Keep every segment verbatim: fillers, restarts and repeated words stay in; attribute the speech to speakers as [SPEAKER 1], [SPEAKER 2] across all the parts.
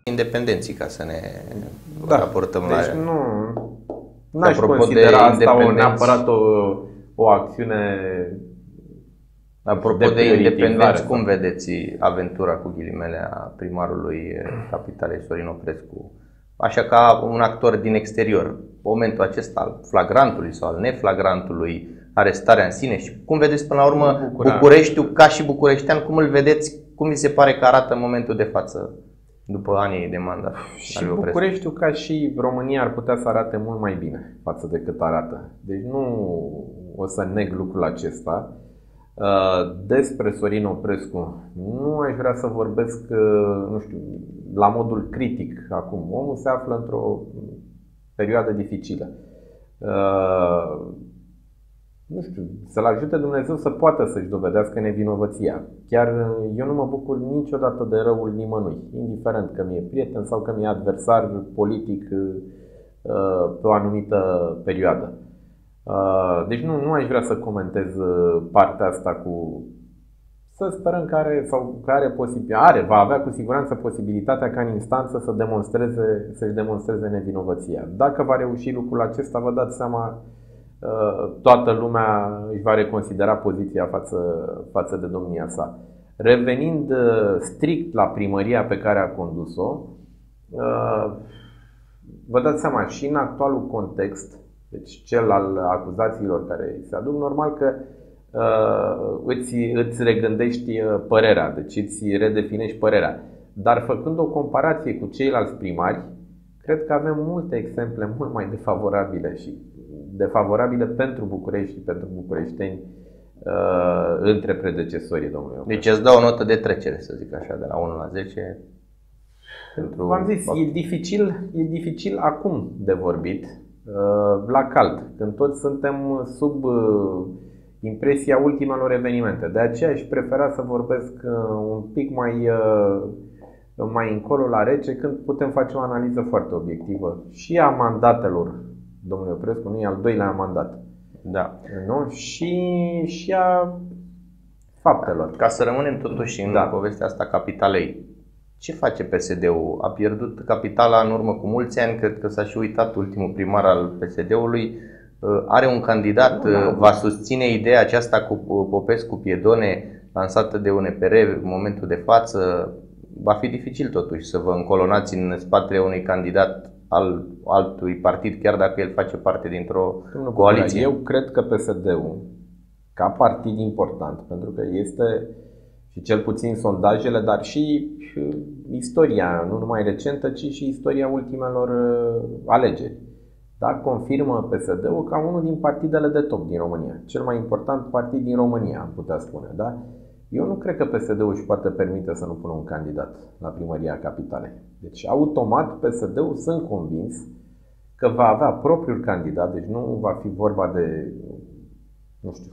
[SPEAKER 1] independenții ca să ne
[SPEAKER 2] da.
[SPEAKER 1] raportăm
[SPEAKER 2] deci
[SPEAKER 1] la...
[SPEAKER 2] Deci nu... N-aș considera asta o, neapărat o, o acțiune.
[SPEAKER 1] Apropo de, de independenți, cum vedeți aventura cu ghilimele a primarului Capitalei Sorin Oprescu? Așa ca un actor din exterior, momentul acesta al flagrantului sau al neflagrantului, arestarea în sine, și cum vedeți până la urmă Bucura. Bucureștiul ca și bucureștean, cum îl vedeți, cum vi se pare că arată în momentul de față după anii de mandat?
[SPEAKER 2] Și Bucureștiul ca și România ar putea să arate mult mai bine față de cât arată. Deci nu o să neg lucrul acesta. Despre Sorin Oprescu nu aș vrea să vorbesc, nu știu, la modul critic acum. Omul se află într-o perioadă dificilă. Nu știu, să-l ajute Dumnezeu să poată să-și dovedească nevinovăția. Chiar eu nu mă bucur niciodată de răul nimănui, indiferent că mi-e prieten sau că mi-e adversar politic pe o anumită perioadă. Deci nu, nu aș vrea să comentez partea asta cu... Să sperăm că are, sau că are, posibil, are, va avea cu siguranță posibilitatea ca în instanță să demonstreze, să-și demonstreze nevinovăția. Dacă va reuși lucrul acesta, vă dați seama, toată lumea își va reconsidera poziția față, față de domnia sa. Revenind strict la primăria pe care a condus-o, vă dați seama, și în actualul context, deci cel al acuzațiilor care se aduc, normal că uh, îți, îți regândești părerea, deci îți redefinești părerea. Dar făcând o comparație cu ceilalți primari, cred că avem multe exemple mult mai defavorabile și defavorabile pentru București și pentru bucureșteni uh, între predecesorii domnului Oprescu.
[SPEAKER 1] Deci îți dau o notă de trecere, să zic așa, de la unu la zece. Pentru...
[SPEAKER 2] V-am zis, e dificil, e dificil acum de vorbit. La cald, când toți suntem sub impresia ultimelor evenimente. De aceea aș prefera să vorbesc un pic mai, mai încolo la rece, când putem face o analiză foarte obiectivă și a mandatelor domnului Oprescu, nu e al doilea mandat,
[SPEAKER 1] da.
[SPEAKER 2] Nu? Și, și a faptelor.
[SPEAKER 1] Ca să rămânem totuși în da. povestea asta Capitalei, ce face P S D-ul? A pierdut Capitala în urmă cu mulți ani, cred că s-a și uitat ultimul primar al P S D-ului. Are un candidat, va susține ideea aceasta cu Popescu-Piedone lansată de U N P R în momentul de față. Va fi dificil totuși să vă încolonați în spatele unui candidat al altui partid, chiar dacă el face parte dintr-o coaliție.
[SPEAKER 2] Eu cred că P S D-ul, ca partid important, pentru că este... și cel puțin sondajele, dar și istoria, nu numai recentă, ci și istoria ultimelor alegeri. Da? Confirmă P S D-ul ca unul din partidele de top din România. Cel mai important partid din România, am putea spune. Da? Eu nu cred că P S D-ul își poate permite să nu pună un candidat la primăria Capitalei. Deci, automat, P S D-ul, sunt convins că va avea propriul candidat, deci nu va fi vorba de, nu știu,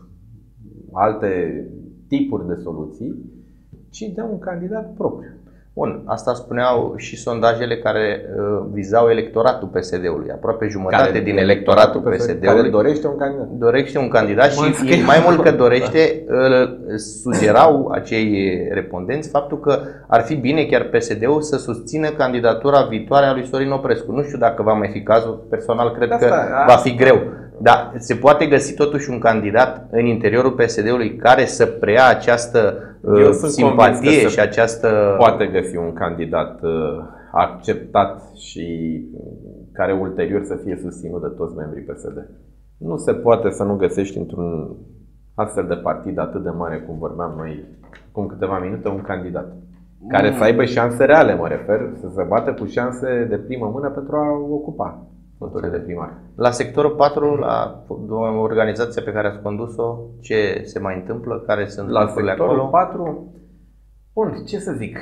[SPEAKER 2] alte tipuri de soluții, ci de un candidat propriu.
[SPEAKER 1] Bun, asta spuneau și sondajele care uh, vizau electoratul P S D-ului. Aproape jumătate care din electoratul P S D-ului
[SPEAKER 2] care dorește un candidat.
[SPEAKER 1] Dorește un candidat și mai mult că dorește, uh, sugerau acei respondenți faptul că ar fi bine chiar P S D-ul să susțină candidatura viitoare a lui Sorin Oprescu. Nu știu dacă va mai fi cazul, personal cred că asta, va fi greu. Dar se poate găsi totuși un candidat în interiorul P S D-ului care să preia această uh, simpatie și această...
[SPEAKER 2] Poate găsi un candidat uh, acceptat și care ulterior să fie susținut de toți membrii P S D. Nu se poate să nu găsești într-un astfel de partid atât de mare cum vorbeam noi acum câteva minute un candidat care mm. să aibă șanse reale, mă refer, să se bată cu șanse de primă mână pentru a ocupa de primar.
[SPEAKER 1] La sectorul patru, la organizația pe care ați condus-o, ce se mai întâmplă? Care sunt
[SPEAKER 2] la sectorul
[SPEAKER 1] acolo?
[SPEAKER 2] patru? Bun, ce să zic?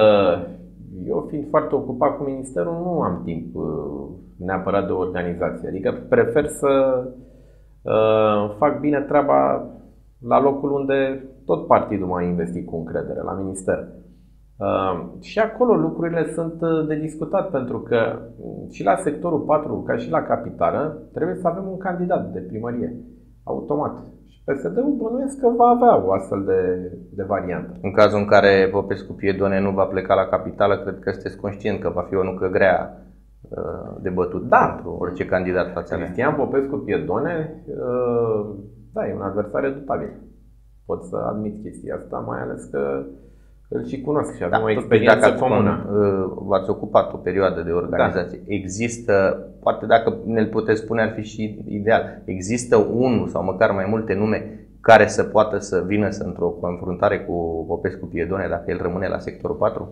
[SPEAKER 2] Eu fiind foarte ocupat cu ministerul, nu am timp neapărat de organizație. Adică prefer să fac bine treaba la locul unde tot partidul m-a investit cu încredere, la minister. Uh, și acolo lucrurile sunt de discutat, pentru că și la sectorul patru, ca și la capitală, trebuie să avem un candidat de primărie, automat. Și P P S D-ul bănuiesc că va avea o astfel de, de variantă.
[SPEAKER 1] În cazul în care Popescu Piedone nu va pleca la capitală, cred că sunteți conștient că va fi o nucă grea de bătut
[SPEAKER 2] da.
[SPEAKER 1] pentru orice candidat față de
[SPEAKER 2] Cristian Popescu Piedone, da, e un adversar redutabil. Pot să admit chestia asta, mai ales că îl și cunosc și avem da, o experiență dacă comună.
[SPEAKER 1] V-ați ocupat o perioadă de organizație. Da. Există, poate dacă ne-l puteți spune ar fi și ideal, există unul sau măcar mai multe nume care să poată să vină să într-o confruntare cu Popescu Piedone dacă el rămâne la sectorul patru?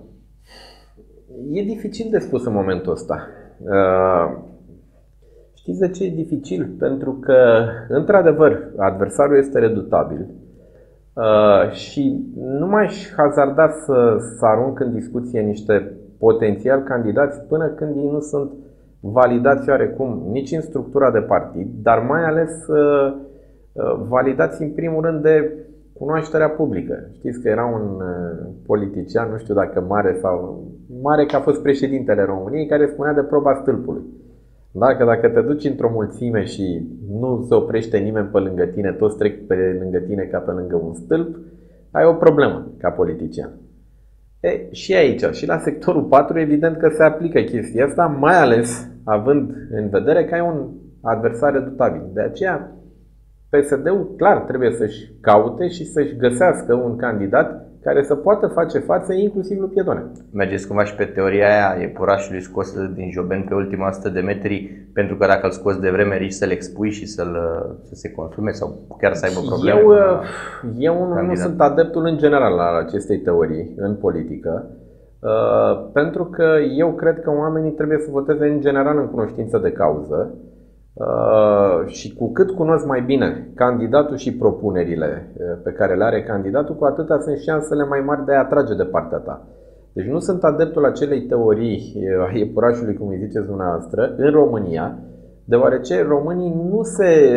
[SPEAKER 2] E dificil de spus în momentul ăsta. Uh, știți de ce e dificil? Pentru că, într-adevăr, adversarul este redutabil uh, și nu m-aș hazarda să, să arunc în discuție niște potențiali candidați până când ei nu sunt validați oarecum nici în structura de partid, dar mai ales uh, validați în primul rând de cunoașterea publică. Știți că era un politician, nu știu dacă mare sau mare, că a fost președintele României, care spunea de proba stâlpului. Dacă, dacă te duci într-o mulțime și nu se oprește nimeni pe lângă tine, toți trec pe lângă tine ca pe lângă un stâlp, ai o problemă ca politician. E, și aici, și la sectorul patru, evident că se aplică chestia asta, mai ales având în vedere că ai un adversar redutabil. De aceea, P S D-ul clar trebuie să-și caute și să-și găsească un candidat care să poată face față inclusiv lui Piedone.
[SPEAKER 1] Mergeți cumva și pe teoria aia iepurașului scos din joben pe ultima sută de metri, pentru că dacă îl scoți de vreme riști să-l expui și să-l, să se consume sau chiar să aibă probleme?
[SPEAKER 2] Eu, eu nu, nu sunt adeptul în general al acestei teorii în politică, uh, pentru că eu cred că oamenii trebuie să voteze în general în cunoștință de cauză. Uh, și cu cât cunosc mai bine candidatul și propunerile pe care le are candidatul, cu atâta sunt șansele mai mari de a atrage de partea ta. Deci nu sunt adeptul acelei teorii a iepurașului, cum îi ziceți dumneavoastră, în România, deoarece românii nu se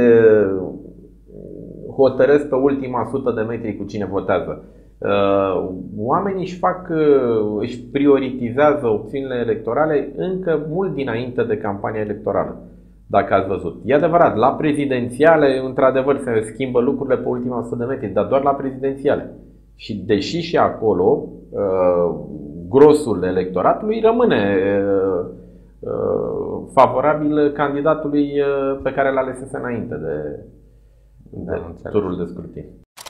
[SPEAKER 2] hotărăsc pe ultima sută de metri cu cine votează. Uh, oamenii își fac, își prioritizează opțiunile electorale încă mult dinainte de campania electorală. Dacă ați văzut. E adevărat, la prezidențiale, într-adevăr, se schimbă lucrurile pe ultima o sută de metri, dar doar la prezidențiale. Și deși și acolo, grosul electoratului rămâne favorabil candidatului pe care l-a alesese înainte de, de turul de scrutin.